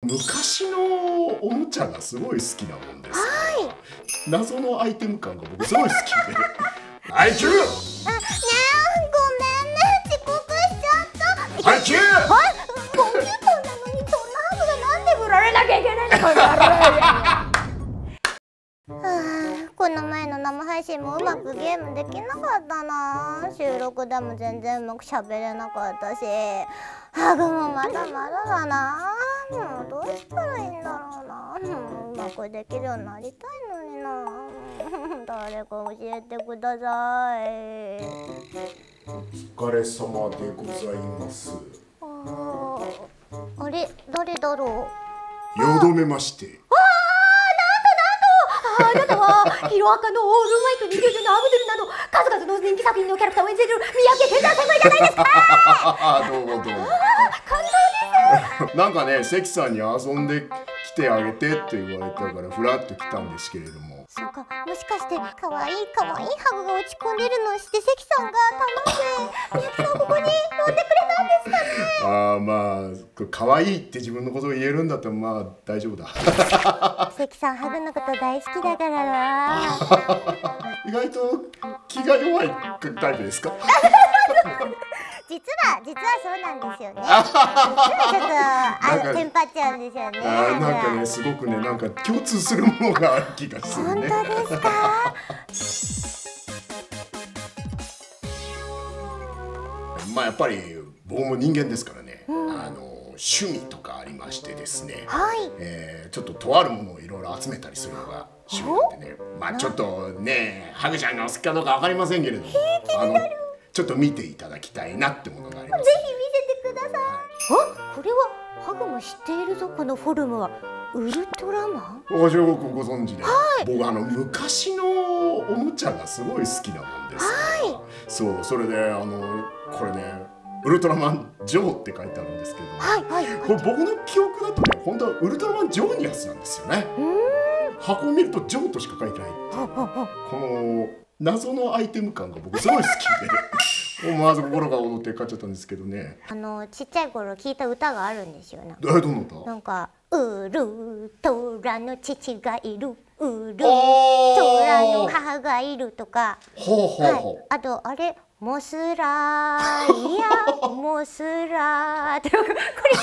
昔のおもちゃがすごい好きなもんです。はい。謎のアイテム感が僕すごい好きで。ハイキュー。ねえ、 ごめんね、遅刻しちゃった。 ハイキュー。 はい。コンピューターなのにそんなハグがなんで振られなきゃいけないのかな。この前の生配信もうまくゲームできなかったな。収録でも全然うまく喋れなかったし、ハグもまだまだだな。もうどうしたらいいんだろうな。うまくできるようになりたいのにな。誰か教えてください。 お疲れ様でございます。 あれ、誰だろう。 よどめまして。 あなたはヒロアカのオールマイトに99のアブドゥルなど数々の人気作品のキャラクターを演じる三宅健太先輩じゃないですか。 どうもどうも。 感動です。 なんかね、関さんに遊んできてあげてって言われたからフラッと来たんですけれども。 そうか、もしかして可愛いハグが落ち込んでるのを知って関さんが頼んで三宅さんをここに呼んでくれたんですかね。 まあ可愛いって自分のことを言えるんだったらまあ大丈夫だ。 関さんハグのこと大好きだからな。 意外と気が弱いタイプですか。 実はそうなんですよね。実はちょっとテンパっちゃうんですよね。 なんかね、すごくね、なんか共通するものがある気がするね。 本当ですか。 まあやっぱり僕も人間ですからね。趣味とかありましてですね。はい。ちょっととあるものをいろいろ集めたりするのが趣味なんでね。まあちょっとね、ハグちゃんがお好きかどうかわかりませんけれども、ちょっと見ていただきたいなってものがあります。 ぜひ見せてください。あ、これはハグも知っているぞ。このフォルムはウルトラマン。 よくご存知で、僕昔のおもちゃがすごい好きなもんですから。そう、それでこれね、ウルトラマンジョーって書いてあるんですけど、これ僕の記憶だとね、本当はウルトラマンジョーニアスなんですよね。箱を見るとジョーとしか書いてない。この謎のアイテム感が僕すごい好きで。思わず心が躍って買っちゃったんですけどね。 ちっちゃい頃聞いた歌があるんですよね。 どの歌？ なんかウルトラの父がいる、ウルトラの母がいるとか、あとあれモスラーいやモスラーってこれ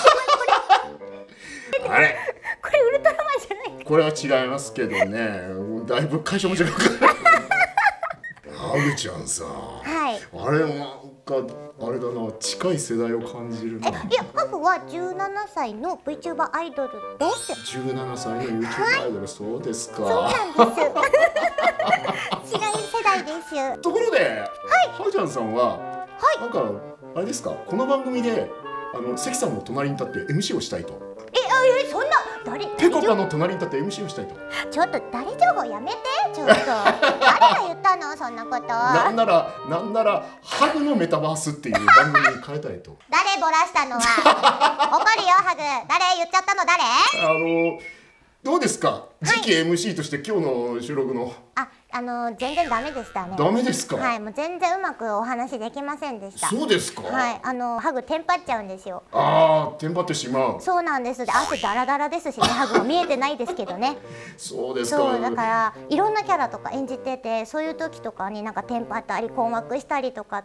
あれこれウルトラマンじゃない？ これは違いますけどね。だいぶ会社も違うから。ハグちゃんさ、あれなんかあれだな、近い世代を感じるな。いや、 ハグは17歳の VTuber アイドルです。 17歳の YouTuber アイドル、そうですか。 そうなんです。違い世代です。 ところで、ハグちゃんさんはなんかあれですか、この番組で関さんの隣に立って MC をしたいと。 そんなペコパの隣に立って MC をしたいと。 ちょっと誰情報やめて。ちょっと誰が言ったのそんなこと。 なんならハグのメタバースっていう番組に変えたいと。 誰ボラしたのは。怒るよハグ。誰言っちゃったの誰？ どうですか、次期 MC として今日の収録の。 全然ダメでしたね。 ダメですか？ はい、もう全然うまくお話できませんでした。 そうですか？ はい、ハグテンパっちゃうんですよ。 テンパってしまう。 そうなんです。で、汗ダラダラですしね、ハグも見えてないですけどね。 そうですか。 そうだからいろんなキャラとか演じてて、そういう時とかになんかテンパったり困惑したりとかって、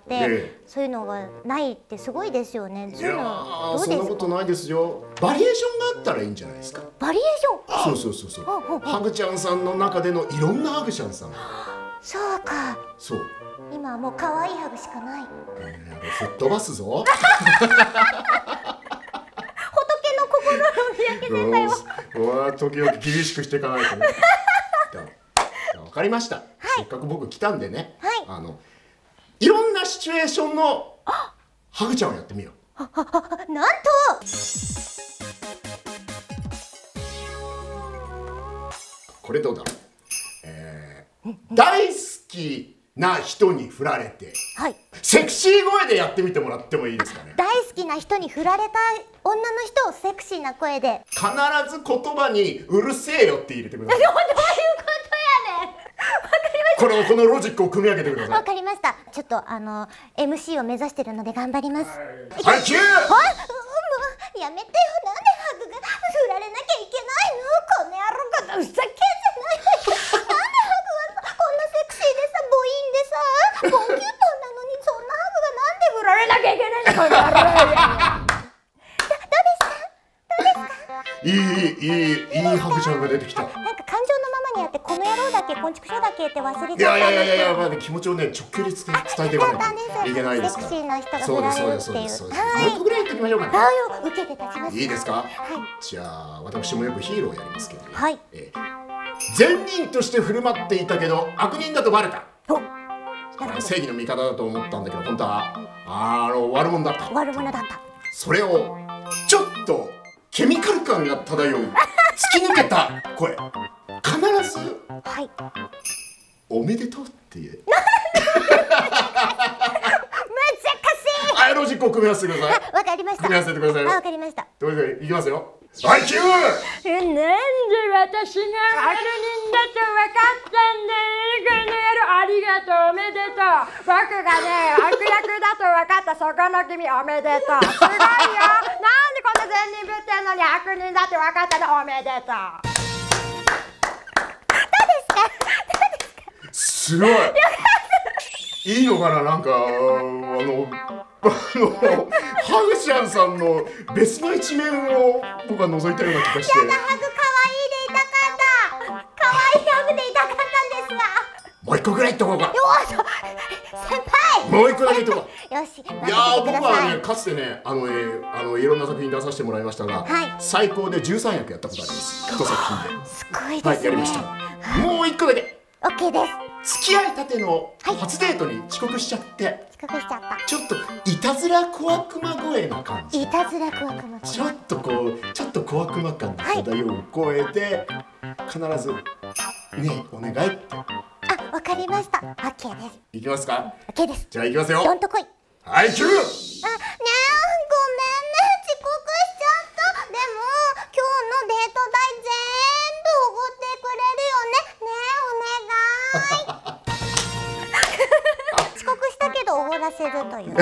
そういうのがないってすごいですよね。 いやー、そんなことないですよ。バリエーションがあったらいいんじゃないですか。 バリエーション。 そう。ハグちゃんさんの中でのいろんなハグちゃんさん。 そうか。 そう。 今はもう可愛いハグしかない。 吹っ飛ばすぞ。 仏の心の三宅先輩は。時々厳しくしていかないとね。わかりました。せっかく僕来たんでね。いろんなシチュエーションのハグちゃんをやってみよう。 なんと。 これどうだろう。大好きな人に振られて、セクシー声でやってみてもらってもいいですかね。 大好きな人に振られた女の人をセクシーな声で。 必ず言葉にうるせえよって入れてください。 どういうことやねん。わかりました。 このロジックを組み上げてください。 わかりました。ちょっとMC を目指してるので頑張ります。 ハイキュー。 やめてよ。なんでハグが振られないいハグちゃんが出てきた。 なんか感情のままにやって、この野郎だっけ、こんちくしょうだっけって忘れちゃったんですけど。 いや、まあね、気持ちをね、直距離伝えていかないといけないですから。 セクシーな人が振られるっていう。もう一個ぐらい言ってみましょうかね。 受けて立ちます。 いいですか。じゃあ私もよくヒーローやりますけどね。 はい。 善人として振る舞っていたけど悪人だとバレた。正義の味方だと思ったんだけど、本当は悪者だった。 悪者だった。 それをちょっとケミカル感が漂う突き抜けた声、必ずおめでとうって言え。ロジックを組み合わせてください。 わかりました。 組み合わせてください。 わかりました。 ということでいきますよ。はい、キュー。 なんで私が悪人だと分かったんだよ。この野郎、ありがとう、おめでとう。僕がね、悪役だと分かった、そこの君、おめでとう。すごいよ。なんでこんな善人ぶってんのに悪人だって分かったの、おめでとう。 どうですか。 すごい。いいのかな、なんかハグちゃんさんの別の一面を僕は覗いたような気がして。 ハグ可愛いでいたかった。可愛いハグでいたかったんですが。 もう一個ぐらい言っとこうか。 先輩。 もう一個だけ言っとこう。 よし。 いや僕はね、かつてね、いろんな作品出させてもらいましたが、最高で13役やったことあります。一作品で。 すごいですね。 はい、やりました。もう一個だけ。 オッケーです。 付き合いたての初デートに遅刻しちゃって、ちょっといたずら小悪魔声な感じ。 いたずら小悪魔。 ちょっと小悪魔感が漂う声で、必ずね、お願いって。 わかりました。オッケーです。 いきますか。 オッケーです。 じゃあいきますよ。 どんとこい。 はい、キュー。 ねえ、ごめんね、遅刻しちゃった。でも今日のデート代全部おごってくれるよね。ねえ、お願い。遅刻したけどおごらせるという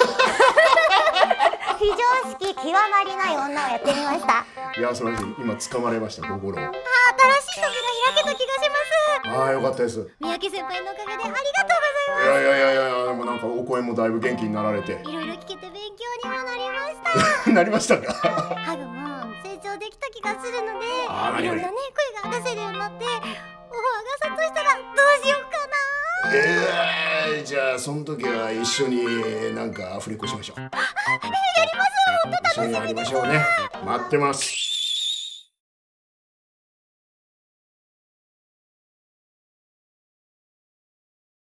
非常識極まりない女をやってみました。 いや、素晴らしい。今掴まれました、心を。 新しい扉開けた気がします。 よかったです。 三宅先輩のおかげでありがとうございます。 いや、でもなんかお声もだいぶ元気になられて、 いろいろ聞けて勉強にもなりました。 なりましたか。 ハグも成長できた気がするので、いろんなね、声が出せるようになって、オファーが殺到したらどうしようかな。 じゃあその時は一緒になんかアフレコしましょう。 やります。本当楽しみです。 一緒にやりましょうね。待ってます。